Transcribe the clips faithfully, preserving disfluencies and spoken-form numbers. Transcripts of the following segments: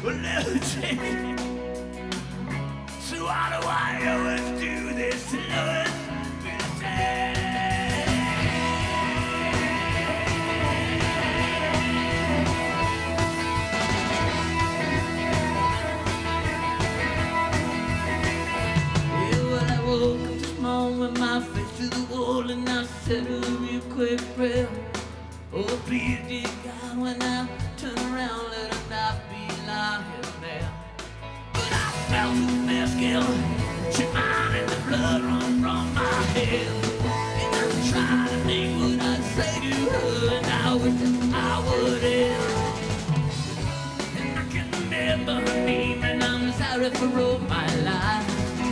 will never change. So why do I always do this to Louis? With my face to the wall and I said a real quick prayer. Oh please dear God, when I turn around let it not be lying there. But I felt the mescal, shit mine and the blood run from my head. And I tried to think what I'd say to her, and I wish that I would have. And I can remember her name and I'm sorry for all my life.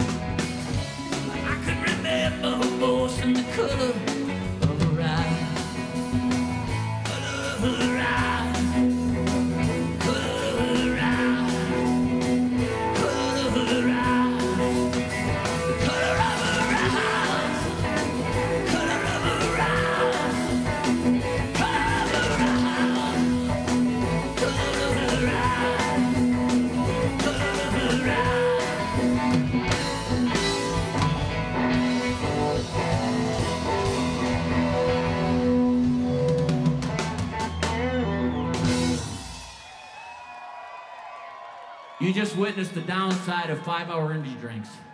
Remember her voice and the color of her eyes, color of her eyes, color of her eyes, color of her eyes, the color of her eyes, color of her eyes, color of her eyes, color of her eyes, color of her eyes. You just witnessed the downside of five-hour energy drinks.